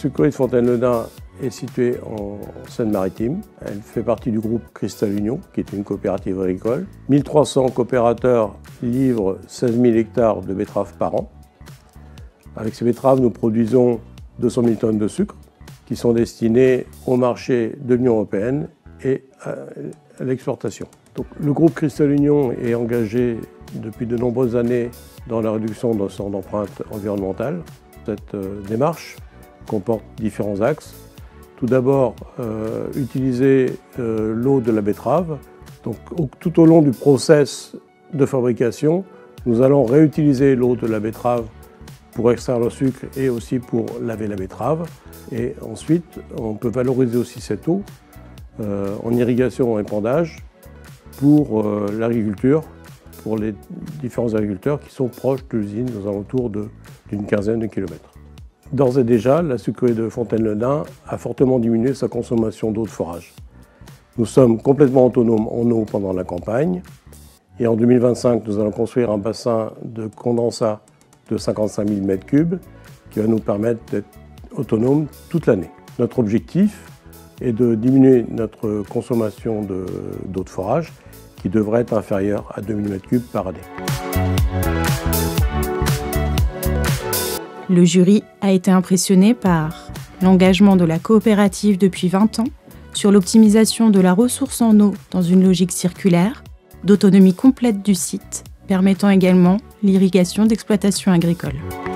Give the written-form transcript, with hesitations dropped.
sucrerie de Fontaine-le-Dain est située en Seine-Maritime. Elle fait partie du groupe Cristal Union, qui est une coopérative agricole. 1300 coopérateurs livrent 16 000 hectares de betteraves par an. Avec ces betteraves, nous produisons 200 000 tonnes de sucre qui sont destinées au marché de l'Union européenne et à l'exportation. Donc, le groupe Cristal Union est engagé depuis de nombreuses années dans la réduction de son empreinte environnementale. Cette démarche comporte différents axes. Tout d'abord, utiliser l'eau de la betterave. Donc, tout au long du process de fabrication, nous allons réutiliser l'eau de la betterave pour extraire le sucre et aussi pour laver la betterave. Et ensuite, on peut valoriser aussi cette eau en irrigation et épandage pour l'agriculture, pour les différents agriculteurs qui sont proches de l'usine, aux alentours d'une quinzaine de kilomètres. D'ores et déjà, la sucrerie de Fontaine-le-Dain a fortement diminué sa consommation d'eau de forage. Nous sommes complètement autonomes en eau pendant la campagne et en 2025, nous allons construire un bassin de condensat de 55 000 m3 qui va nous permettre d'être autonomes toute l'année. Notre objectif est de diminuer notre consommation d'eau de forage qui devrait être inférieure à 2 000 m3 par année. Le jury a été impressionné par l'engagement de la coopérative depuis 20 ans sur l'optimisation de la ressource en eau dans une logique circulaire, d'autonomie complète du site, permettant également l'irrigation d'exploitations agricoles.